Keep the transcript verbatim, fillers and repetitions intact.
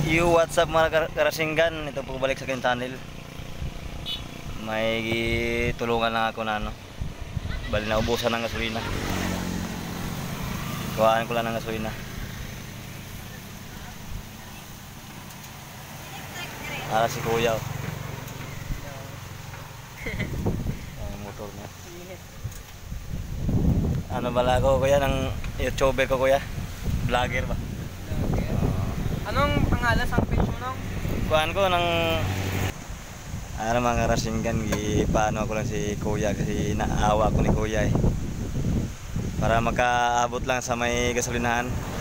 Yo, what's up mga kar karasinggan? Ito po balik sa akin channel. May tulungan lang ako na ano. Bali na ubusan ng gasolina. Kuhaan ko lang ng gasolina. Para si Kuya. Oh. Ang motor niya. Ano bala ko kuya ng YouTuber ko kuya? Vlogger ba? Anong pangalan sa page mo nung? Kuhaan ko ng ano mga karasinggan, paano ako lang si Kuya kasi naawa ko ni Kuya eh. Para makaabot lang sa may gasolinahan.